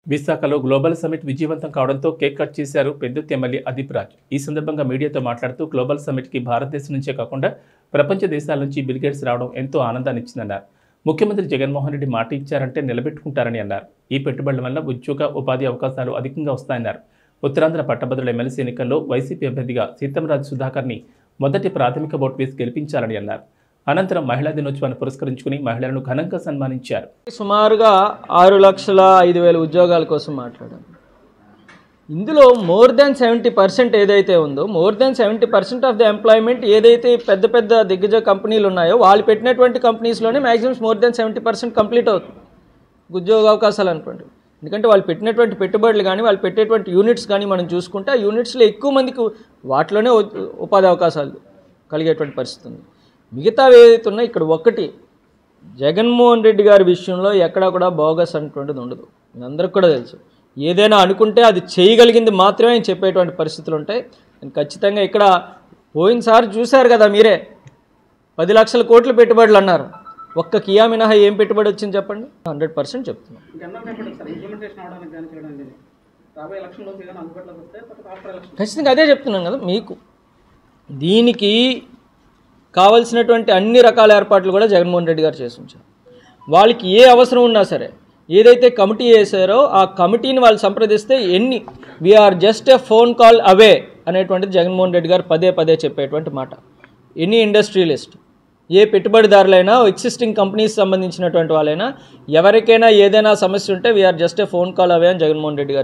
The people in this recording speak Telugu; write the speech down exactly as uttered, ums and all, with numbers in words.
విశాఖలో గ్లోబల్ సమిట్ విజయవంతం కావడంతో కేక్ కట్ చేశారు పెద్దుత్తి ఎమ్మెల్యే అదీప్ రాజ్. ఈ సందర్భంగా మీడియాతో మాట్లాడుతూ గ్లోబల్ సమిట్కి భారతదేశం నుంచే కాకుండా ప్రపంచ దేశాల నుంచి బిల్ గేట్స్ రావడం ఎంతో ఆనందాన్ని ఇచ్చిందన్నారు. ముఖ్యమంత్రి జగన్మోహన్ రెడ్డి మాట ఇచ్చారంటే నిలబెట్టుకుంటారని అన్నారు. ఈ పెట్టుబడుల వల్ల ఉద్యోగ ఉపాధి అవకాశాలు అధికంగా వస్తాయన్నారు. ఉత్తరాంధ్ర పట్టభద్రుల ఎమ్మెల్సీ ఎన్నికల్లో వైసీపీ అభ్యర్థిగా సీతంరాజు సుధాకర్ని మొదటి ప్రాథమిక ఓటు వేసి గెలిపించాలని అన్నారు. అనంతరం మహిళా దినోత్సవాన్ని పురస్కరించుకుని మహిళలను ఘనంగా సన్మానించారు. సుమారుగా ఆరు లక్షల ఐదు వేల ఉద్యోగాల కోసం మాట్లాడారు. ఇందులో మోర్ దాన్ సెవెంటీ పర్సెంట్ ఏదైతే ఉందో more than seventy percent of the employment ఏదైతే పెద్ద పెద్ద దిగ్గజ కంపెనీలు ఉన్నాయో వాళ్ళు పెట్టినటువంటి కంపెనీస్లోనే maximum more than seventy percent complete అవుతుంది ఉద్యోగ అవకాశాలు అనుకోండి. ఎందుకంటే వాళ్ళు పెట్టినటువంటి పెట్టుబడులు కానీ వాళ్ళు పెట్టేటువంటి యూనిట్స్ కానీ మనం చూసుకుంటే ఆ యూనిట్స్లో ఎక్కువ మందికి వాటిలోనే ఉపాధి అవకాశాలు కలిగేటువంటి పరిస్థితి ఉంది. మిగతా ఏదైతే ఉన్నా ఇక్కడ ఒకటి జగన్మోహన్ రెడ్డి గారి విషయంలో ఎక్కడా కూడా బోగస్ అనేటువంటిది ఉండదు. అందరికి కూడా తెలుసు. ఏదైనా అనుకుంటే అది చేయగలిగింది మాత్రమే ఆయన చెప్పేటువంటి పరిస్థితులు ఉంటాయి. ఖచ్చితంగా ఇక్కడ పోయినసారి చూశారు కదా మీరే, పది లక్షల కోట్ల పెట్టుబడులు అన్నారు. ఒక్క కియా మినహా ఏం పెట్టుబడి వచ్చింది చెప్పండి? హండ్రెడ్ పర్సెంట్ చెప్తున్నాం. ఖచ్చితంగా అదే చెప్తున్నాం కదా మీకు. దీనికి కావాల్సినటువంటి అన్ని రకాల ఏర్పాట్లు కూడా జగన్మోహన్ రెడ్డి గారు చేసి ఉంచారు. వాళ్ళకి ఏ అవసరం ఉన్నా సరే ఏదైతే కమిటీ వేసారో ఆ కమిటీని వాళ్ళు సంప్రదిస్తే ఎన్ని we're just a phone call away అనేటువంటిది జగన్మోహన్ రెడ్డి గారు పదే పదే చెప్పేటువంటి మాట. ఎనీ ఇండస్ట్రియలిస్ట్, ఏ పెట్టుబడిదారులైనా, ఎగ్జిస్టింగ్ కంపెనీస్ సంబంధించినటువంటి వాళ్ళైనా ఎవరికైనా ఏదైనా సమస్య ఉంటే we're just a phone call away అని జగన్మోహన్ రెడ్డి గారు